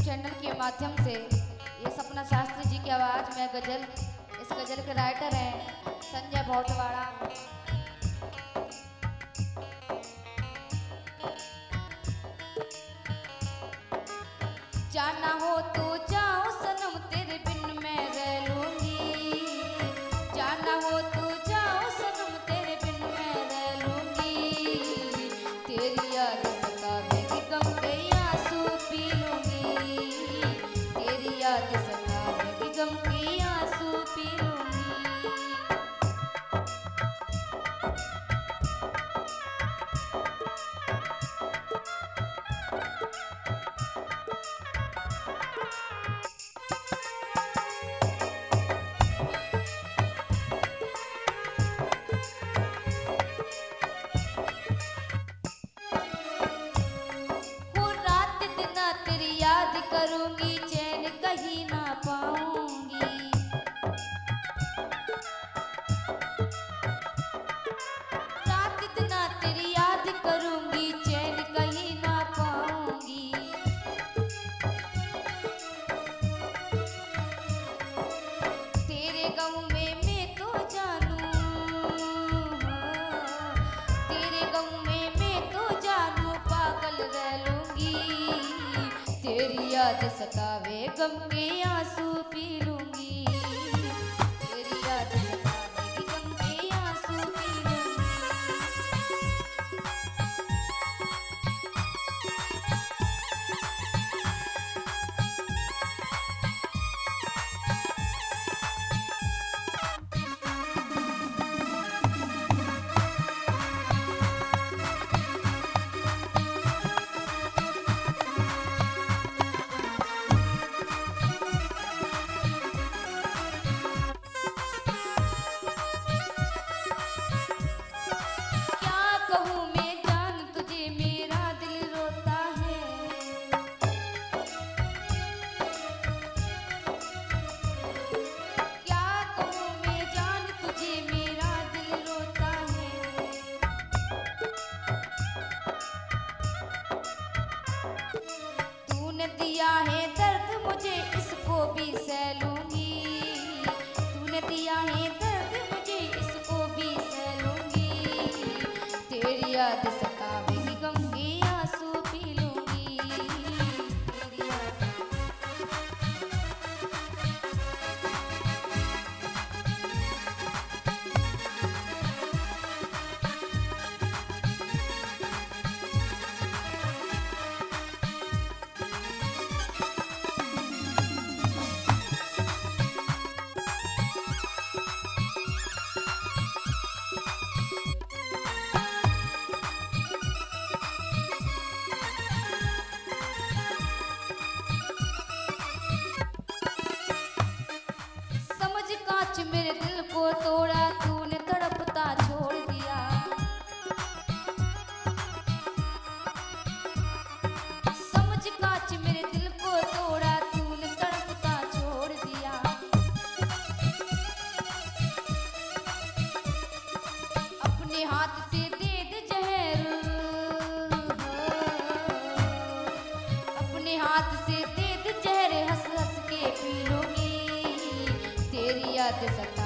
Channel के माध्यम से ये सपना शास्त्री जी की आवाज़ में गज़ल, इस गज़ल के राइटर हैं संजय भोटवाड़ा। जाना हो तो जाओ सनम तेरे बिन मैं रह लूंगी, जाना हो तो जाओ सनम तेरे बिन मैं रह लूंगी, तेरी याद सतावेगी गम के आंसू पी लूंगी, तेरी याद सतावेगी गम के आंसू पी लूंगी। याद करूंगी चैन कहीं ना पाऊंगी, रात दिन तेरी याद करूंगी चैन कहीं ना पाऊंगी, तेरे गम में मैं तो जानू, तेरे गम में मैं तो जानू पागल रह लूंगी, तेरी याद सतावे गम के आंसू पी लूंगी, तेरी याद सतावेगी गम के आंसू पी लूंगी। दिया है दर्द मुझे इसको भी सह लूंगी, तूने दिया है दर्द मुझे इसको भी सह लूंगी, तेरी याद सतावेगी गम के आंसू पी लूंगी, तेरी याद। मेरे दिल को तोड़ा तूने तड़पता छोड़ दिया, समझ कांच मेरे दिल को तोड़ा तूने तड़पता छोड़ दिया, अपने हाथ से दे दे जहर, अपने हाथ से दे दे जहर हंस हंस के पी लूंगी, तेरी याद सता